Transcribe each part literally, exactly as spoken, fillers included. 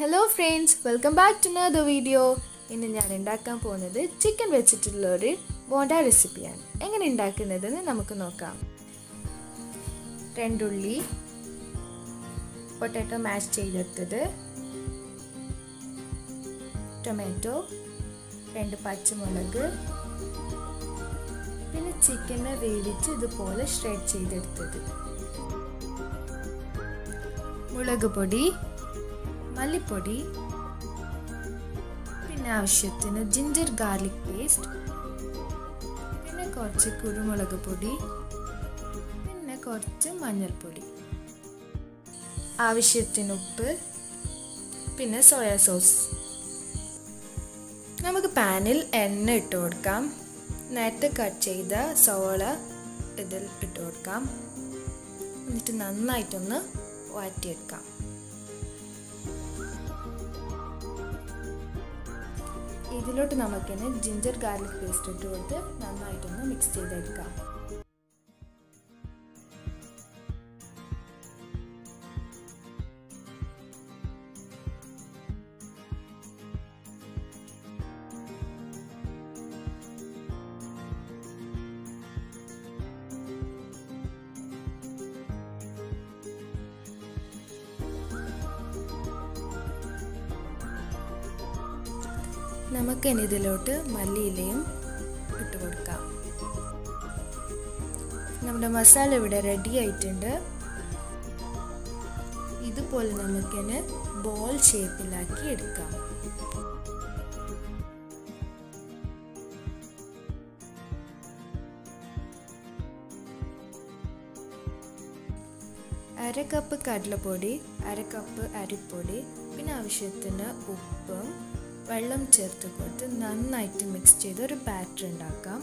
Hello friends, welcome back to another video. ഇന്ന് ഞാൻ ഉണ്ടാക്കാൻ പോകുന്നത് ചിക്കൻ വെച്ചിട്ടുള്ള ഒരു ബോണ്ട റെസിപ്പിയാണ്. എങ്ങനെ ഉണ്ടാക്കുന്നതെന്ന് നമുക്ക് നോക്കാം. രണ്ടുള്ളി, പൊട്ടാറ്റോ മാഷ് ചെയ്തെടുത്തത്, ടൊമാറ്റോ, രണ്ട് പച്ചമുളക്, പിന്നെ ചിക്കനെ വേവിച്ച് ഇതുപോലെ ഷ്രെഡ് ചെയ്തെടുത്തത്, മുളക് പൊടി, മല്ലിപ്പൊടി, പിന്നെ ആവശ്യത്തിന് ജിഞ്ചർ ഗാർലിക് പേസ്റ്റ്, പിന്നെ കുറച്ച് കുരുമുളക് പൊടി, പിന്നെ കുറച്ച് മഞ്ഞൾപ്പൊടി, ആവശ്യത്തിന് ഉപ്പ്, പിന്നെ സോയാ സോസ്. നമുക്ക് പാനിൽ എണ്ണ ഇട്ട് കൊടുക്കാം. നേരത്തെ കട്ട് ചെയ്ത സവോള ഇതിൽ ഇട്ട് കൊടുക്കാം. എന്നിട്ട് നന്നായിട്ടൊന്ന് വഴറ്റിയെടുക്കാം. ഇതിലോട്ട് നമുക്കിന് ജിഞ്ചർ ഗാർലിക് പേസ്റ്റ് ഇട്ട് കൊടുത്ത് നന്നായിട്ടൊന്ന് മിക്സ് ചെയ്തെടുക്കാം. നമുക്ക് ഇതിലോട്ട് മല്ലിയിലയും ഇട്ട് കൊടുക്കാം. നമ്മുടെ മസാല ഇവിടെ റെഡി ആയിട്ടുണ്ട്. ഇതുപോലെ നമുക്കിന് ബോൾ ഷേപ്പിലാക്കി എടുക്കാം. അര കപ്പ് കടലപ്പൊടി, അര കപ്പ് അരിപ്പൊടി, പിന്നെ ആവശ്യത്തിന് ഉപ്പും വെള്ളം ചേർത്ത് കൊടുത്ത് നന്നായിട്ട് മിക്സ് ചെയ്ത് ഒരു ബാറ്റർ ഉണ്ടാക്കാം.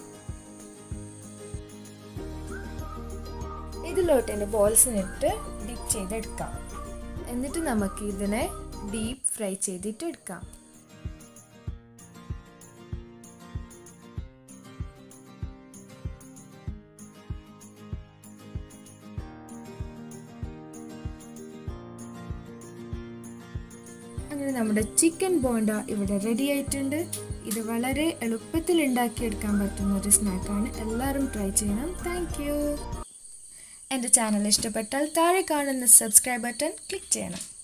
ഇതിലോട്ട് തന്നെ ബോൾസിനിട്ട് ഡീപ്പ് ചെയ്തെടുക്കാം. എന്നിട്ട് നമുക്ക് ഇതിനെ ഡീപ്പ് ഫ്രൈ ചെയ്തിട്ട് എടുക്കാം. അങ്ങനെ നമ്മുടെ ചിക്കൻ ബോണ്ട ഇവിടെ റെഡി ആയിട്ടുണ്ട്. ഇത് വളരെ എളുപ്പത്തിൽ ഉണ്ടാക്കിയെടുക്കാൻ പറ്റുന്ന ഒരു സ്നാക്കാണ്. എല്ലാവരും ട്രൈ ചെയ്യണം. Thank you. എൻ്റെ ചാനൽ ഇഷ്ടപ്പെട്ടാൽ താഴെ കാണുന്ന സബ്സ്ക്രൈബ് ബട്ടൺ ക്ലിക്ക് ചെയ്യണം.